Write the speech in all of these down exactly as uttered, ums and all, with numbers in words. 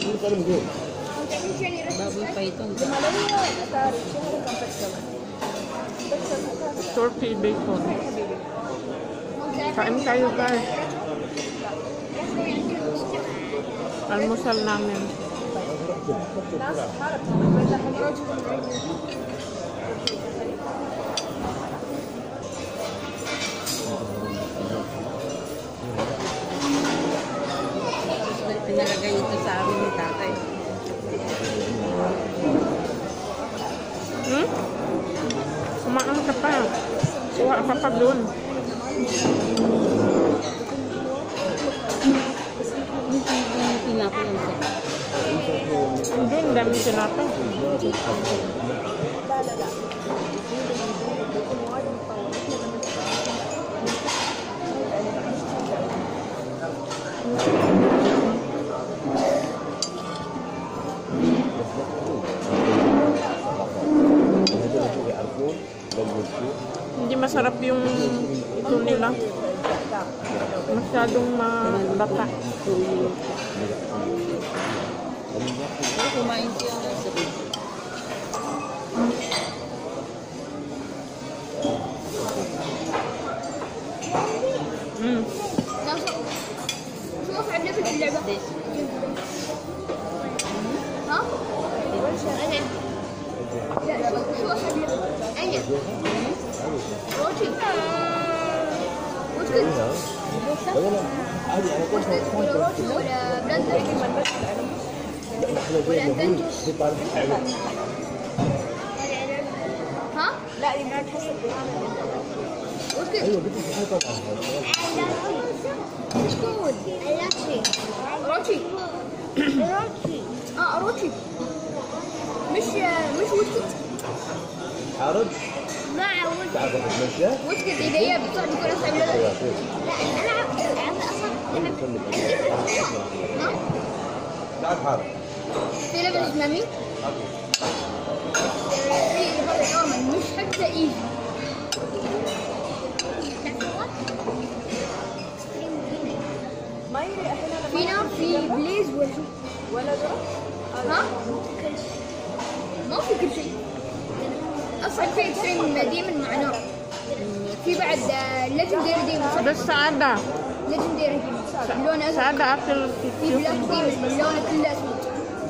Baboy python. Turkey bacon. Kain tayo guys. Almusal namin. Pinalagay ito sa amin ni tatay. Hmm? Kumaan ka pa. Kuha ka pa doon. Tinapay ang sa. Doon, dami tinapay. Hindi masarap yung ito nila. Masyadong mabata. Kumain siya ng sabi. Mm. شوف عندنا في اللعبة ها؟ أنا لا شوف عندنا أنا روتي وش كنت؟ وش كنت ولا روتي ولا بلندر ولا أنتنتوس ها؟ لا يمكن حسب وش كنت؟ ايوه قلت لك طبعا مشكور روتي روتي اه روتي مش مش وسكت حارج مع وسكت تعرف تتمشى وسكت اذا هي بتقعد يكون اصعب لا ايوه لا انا العب اصلا ها تعال حارج في لعبه اسمها مين؟ في هذا نورمال مش حتى ايزي في نار في بليز ولا ولا ها؟ ما في كل شيء اصلا في اكستريم ديمن مع نار في بعد ليجندري ديمن بس سعادة. ليجندري ديمن لونه ازرق سعادة أكل في بلاك ديمن لونه كله اسود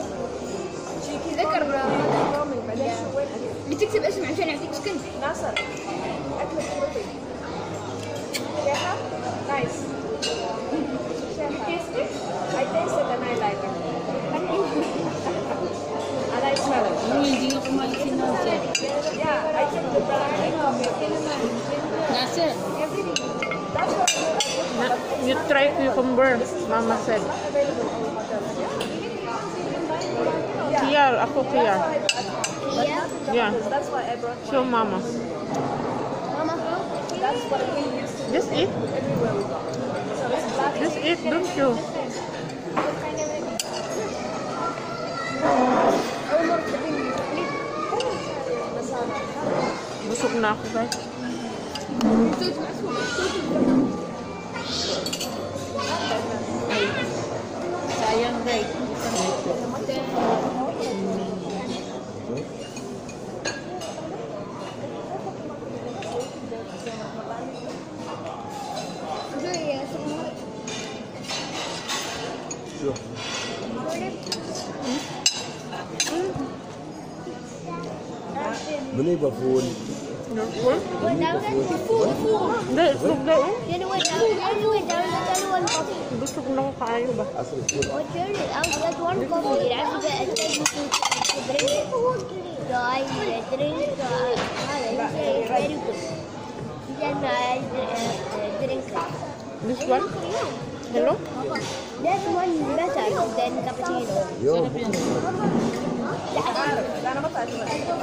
ذكر بتكتب اسم عشان يعطيك سكن ناصر أكلك شرطي شيخة نايس I tasted and I like it. And I smell it. Hindi nga kumain si Nasser. Yeah, I think the brand. Nasser. Everything. That's what I You try cucumber, Mama said. Kiyar, ako kiyar. Yeah. That's why I brought Show Mama. ماما That's what we used to Just eat. everywhere we go. So it's black. Just eat, don't you? Busog na ako guys. Ay, sayang right. شوف من يبغى فول؟ Hindi, itlog daw. Busog na ako kayo ba? عصر الفول This one? Hello? That one better than cappuccino. يوم لا أنا ما تعرف.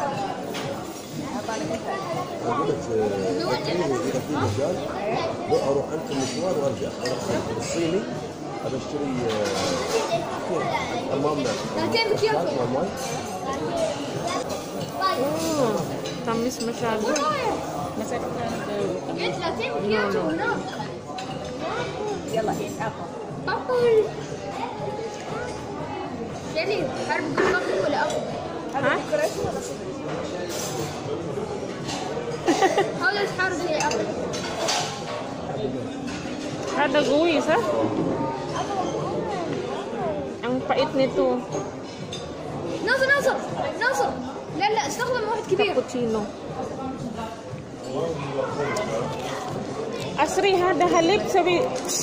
اقول لك اذا في مجال لو اروح انت المشوار وارجع اروح الصيني ابى اشتري امامنا ماي Oh, tamis masyado. Masarap na ito. يلا eat apple. Apple. يعني حرب ديمقراطي ولا أفضل؟ ها؟ هذا الحرب هي أفضل. Ada guis, ha? Ang pait nito. ناصر ناصر ناصر لا لا استخدم واحد كبير. Cappuccino. Asri, hada halib sabi.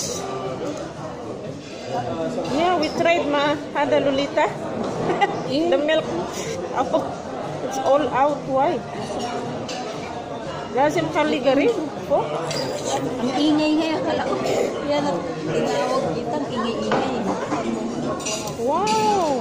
Yeah, we tried ma hada Lolita. The milk. Oh, it's all out. Why? Lazim kali garin. Oh. Ang ingay nga akala ko. Yan ang tinawag kitang ingay-ingay. Wow.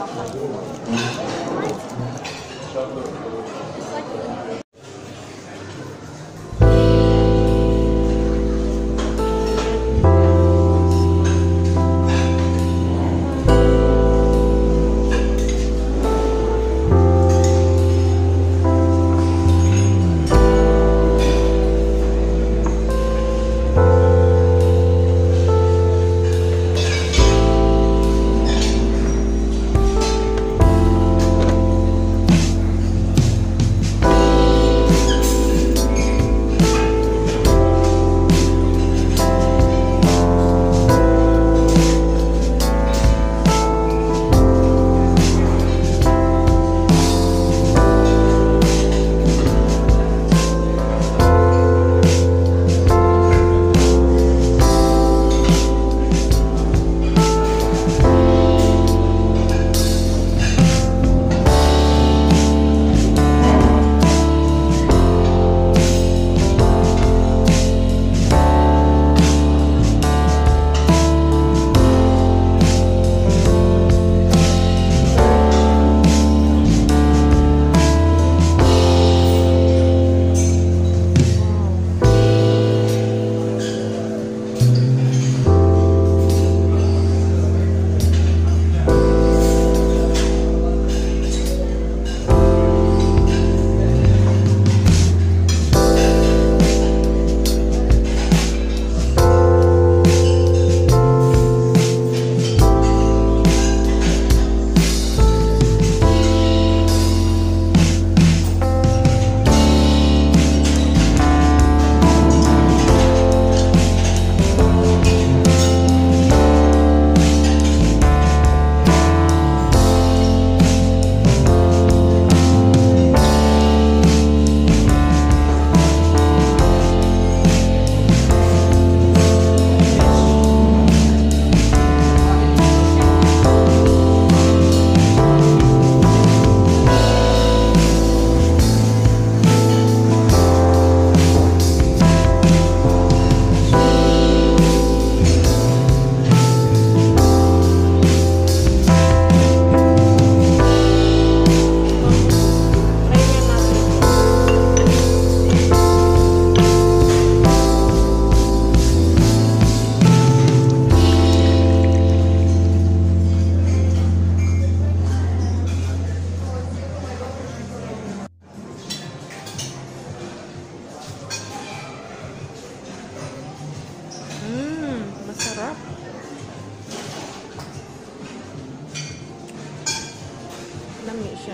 Lami siya.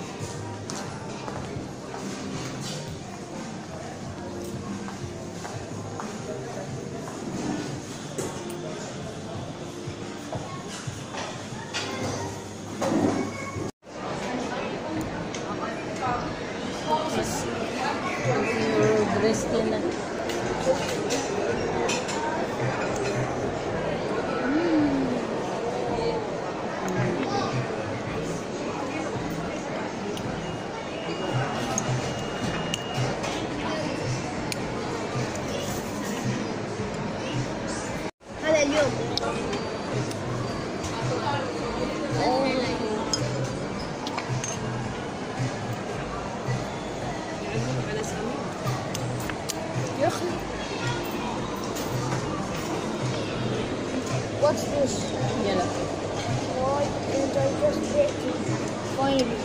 Christina. هذا اليوم يا أخي What's this? Yellow. Why didn't I just get it? Finally.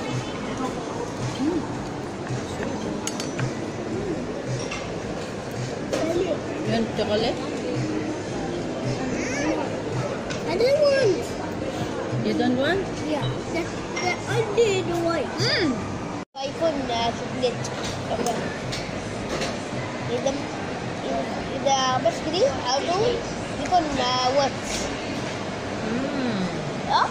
Yun, chocolate? I don't want. You don't one? Yeah. That, that I did white. Mm. يكون شوكليت. إذا إذا بس كذي على طول يكون وات. اه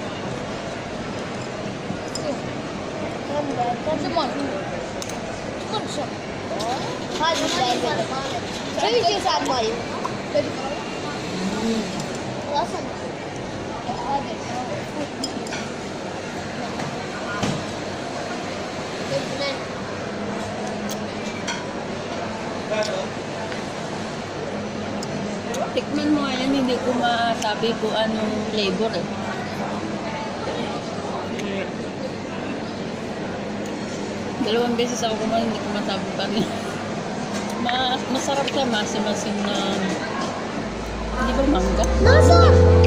سمون سمون شو هذا الدايرة شوي شوي صار ماي اصلا هذا Tikman mo, ayan, hindi ko masabi kung anong flavor eh. Dalawang beses ako kumain, hindi ko masabi pa rin. Ma masarap siya, masim-masim na, hindi ba mangga? ناصر